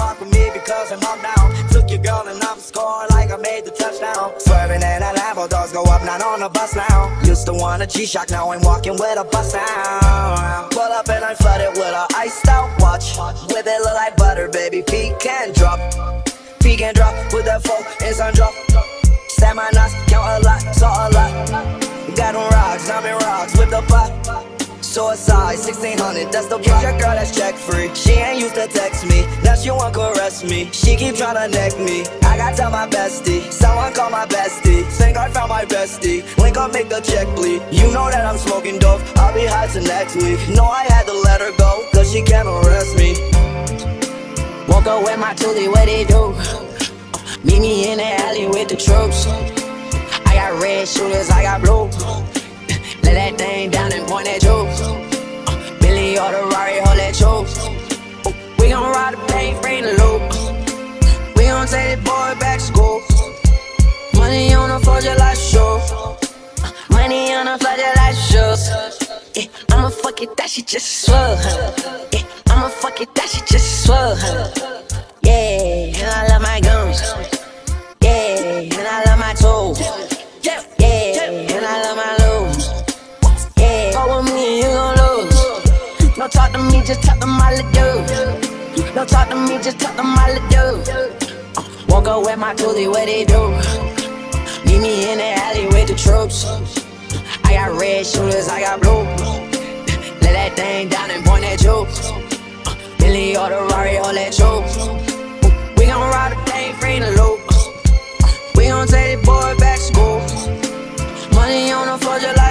rock with me because I'm up down. Took your girl and I'm scoring like I made the touchdown. Swerving in a Lambo, doors go up, not on the bus now. Used to want a G-Shock, now I'm walking with a bus down. Pull up and I'm flooded with a iced out watch. With it look like butter, baby, pecan drop. Pecan drop with that full and sun drop. Stab my nuts, count a lot, saw a lot. Got them rocks, I'm in rocks with the pot. Suicide, 1600, that's the price. Your girl that's check free. She ain't used to text me, now she want caress me. She keep tryna neck me, I got tell my bestie. Someone call my bestie, think I found my bestie. Link up, make the check bleed. You know that I'm smoking dope, I'll be high till next week. Know I had to let her go, cause she can't arrest me. Woke up with my toolie, what they do? Meet me in the alley with the troops. I got red shooters, I got blue. Lay that thing down and point at you. Billy or the Rari, hold that choke. We gon' ride the paint, bring the loop. We gon' take the boy back to school. Money on the floor just like shoes. Money on the floor just like shoes. Yeah, I'ma fuck it, that shit just swell. Yeah, I'ma fuck it, that shit just swell. Yeah, and I love my guns. Yeah, and I love my toes. Yeah, and I love my lows. Yeah, go with me and you gon' lose. Don't talk to me, just talk to my little dude. Don't talk to me, just talk to my little dude. Woke up with my toolie, what they do? Meet me in the alley with the troops. I got red shooters, I got blue. Lay that thing down and point at you. Billy or the Rari, hold that choke. We gon' ride the thing, bring the loop. We gon' take the boy back to school. Money on the floor just like